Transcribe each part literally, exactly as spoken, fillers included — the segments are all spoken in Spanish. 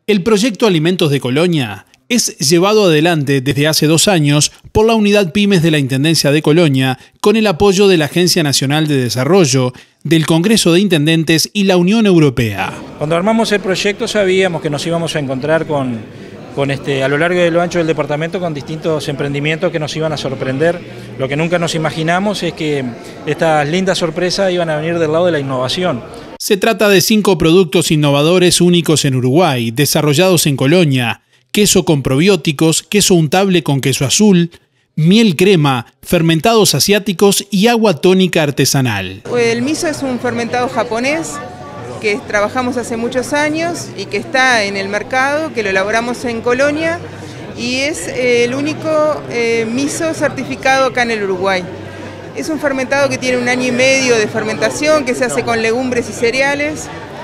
El proyecto Alimentos de Colonia es llevado adelante desde hace dos años por la Unidad Pymes de la Intendencia de Colonia con el apoyo de la Agencia Nacional de Desarrollo, del Congreso de Intendentes y la Unión Europea. Cuando armamos el proyecto sabíamos que nos íbamos a encontrar con, con este, a lo largo y a lo ancho del departamento con distintos emprendimientos que nos iban a sorprender. Lo que nunca nos imaginamos es que estas lindas sorpresas iban a venir del lado de la innovación. Se trata de cinco productos innovadores únicos en Uruguay, desarrollados en Colonia: queso con probióticos, queso untable con queso azul, miel crema, fermentados asiáticos y agua tónica artesanal. El miso es un fermentado japonés que trabajamos hace muchos años y que está en el mercado, que lo elaboramos en Colonia y es el único eh, miso certificado acá en el Uruguay. Es un fermentado que tiene un año y medio de fermentación, que se hace con legumbres y cereales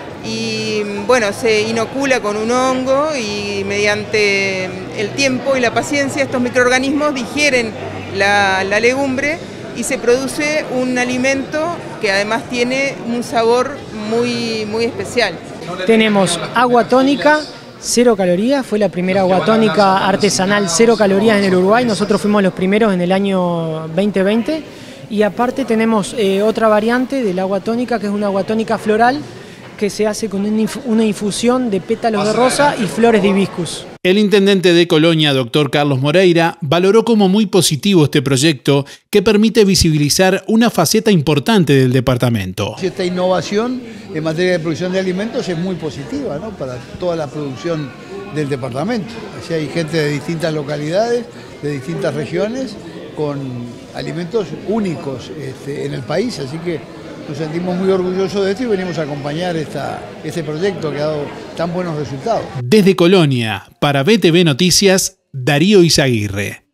y bueno, se inocula con un hongo y mediante el tiempo y la paciencia estos microorganismos digieren la, la legumbre y se produce un alimento que además tiene un sabor muy, muy especial. Tenemos agua tónica, cero calorías, fue la primera agua tónica artesanal cero calorías en el Uruguay, nosotros fuimos los primeros en el año veinte veinte y aparte tenemos eh, otra variante del agua tónica que es una agua tónica floral que se hace con una infusión de pétalos de rosa y flores de hibiscus. El intendente de Colonia, doctor Carlos Moreira, valoró como muy positivo este proyecto que permite visibilizar una faceta importante del departamento. Esta innovación en materia de producción de alimentos es muy positiva, ¿no?, para toda la producción del departamento. Así hay gente de distintas localidades, de distintas regiones, con alimentos únicos este, en el país, así que nos sentimos muy orgullosos de esto y venimos a acompañar esta, este proyecto que ha dado tan buenos resultados. Desde Colonia, para B T V Noticias, Darío Izaguirre.